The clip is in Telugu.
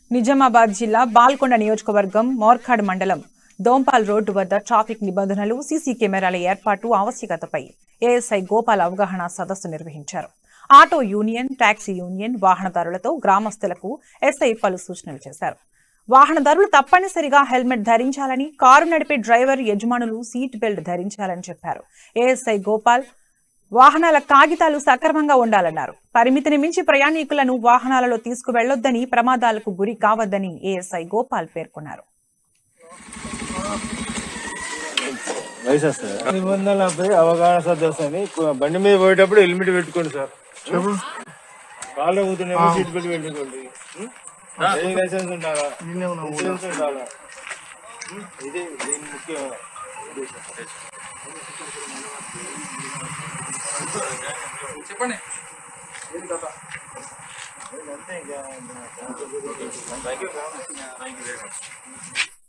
నిజామాబాద్ జిల్లా బాల్కొండ నియోజకవర్గం మోర్ఖాడ్ మండలం దోంపాల్ రోడ్డు వద్ద ట్రాఫిక్ నిబంధనలు సీసీ కెమెరాల ఏర్పాటు ఆవశ్యకతపై ఏఎస్ఐ గోపాల్ అవగాహన సదస్సు నిర్వహించారు. ఆటో యూనియన్, టాక్సీ యూనియన్ వాహనదారులతో గ్రామస్తులకు ఎస్ఐ పలు సూచనలు చేశారు. వాహనదారులు తప్పనిసరిగా హెల్మెట్ ధరించాలని, కారు నడిపే డ్రైవర్, యజమానులు సీట్ బెల్ట్ ధరించాలని చెప్పారు. ఏఎస్ఐ గోపాల్ వాహనాల కాగితాలు సక్రమంగా ఉండాలన్నారు. పరిమితిని మించి ప్రయాణికులను వాహనాలలో తీసుకువెళ్లొద్దని, ప్రమాదాలకు గురి కావద్దని ఏఎస్ఐ గోపాల్ పేర్కొన్నారు. నిబంధనలపై అవగాహన సదస్సు అని బండి మీద పోయేటప్పుడు హెల్మెట్ పెట్టుకోండి సార్. కాళ్ళు కూర్చునేమో సీట్ బెల్ట్ పెట్టుకోండి. లైసెన్స్ ఉండాలా, ఇన్సూరెన్స్ ఉండాలా, ఇది దీని ముఖ్య చెప్పండి. అంతే ఇంకా